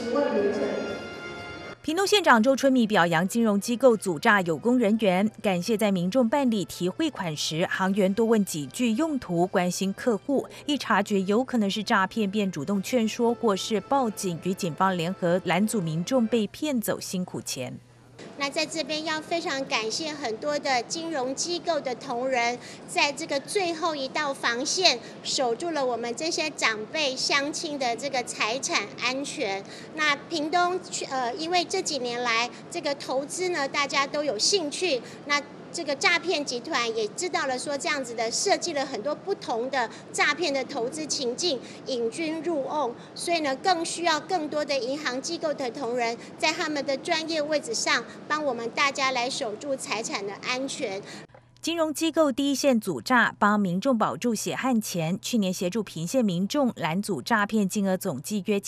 10万元整。 屏东县长周春米表扬金融机构阻诈有功人员，感谢在民众办理提汇款时，行员多问几句用途，关心客户，一察觉有可能是诈骗，便主动劝说或是报警，与警方联合拦阻民众被骗走辛苦钱。 那在这边要非常感谢很多的金融机构的同仁，在这个最后一道防线守住了我们这些长辈乡亲的这个财产安全。那屏东因为这几年来这个投资呢，大家都有兴趣，那这个诈骗集团也知道了说这样子的设计了很多不同的诈骗的投资情境，引军入瓮，所以呢更需要更多的银行机构的同仁在他们的专业位置上帮我们大家来守住财产的安全。 金融机构第一线阻诈，帮民众保住血汗钱。去年协助屏县民众拦阻诈骗金额总计约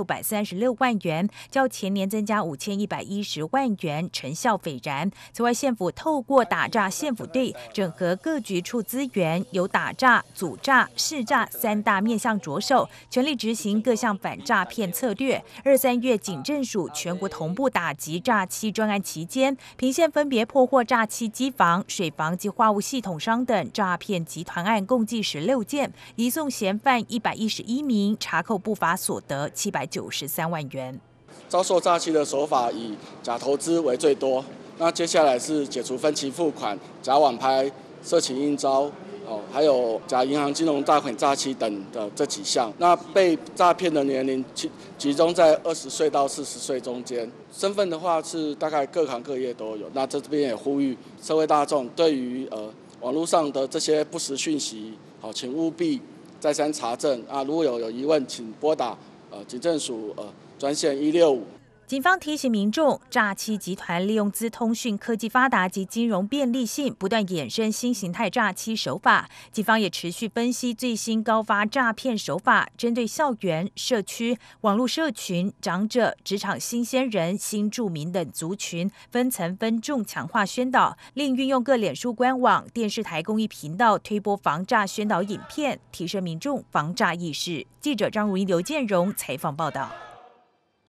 7636万元，较前年增加5110万元，成效斐然。此外，县府透过打诈县府队，整合各局处资源，由打诈、阻诈、试诈3大面向着手，全力执行各项反诈骗策略。2、3月警政署全国同步打击诈欺专案期间，屏县分别破获诈欺机房、水房及化物系统商等诈骗集团案共计16件，移送嫌犯111名，查扣不法所得793万元。 遭受诈欺的手法以假投资为最多，那接下来是解除分期付款、假网拍、色情应招，还有假银行金融贷款诈欺等的这几项。那被诈骗的年龄集中在20岁到40岁中间，身份的话是大概各行各业都有。那这边也呼吁社会大众，对于网络上的这些不实讯息，请务必再三查证啊。如果有疑问，请拨打警政署专线165。 警方提醒民众，诈欺集团利用资通讯科技发达及金融便利性，不断衍生新形态诈欺手法。警方也持续分析最新高发诈骗手法，针对校园、社区、网络社群、长者、职场新鲜人、新住民等族群，分层分众强化宣导，另运用各脸书官网、电视台公益频道推播防诈宣导影片，提升民众防诈意识。记者张如一、刘建荣采访报道。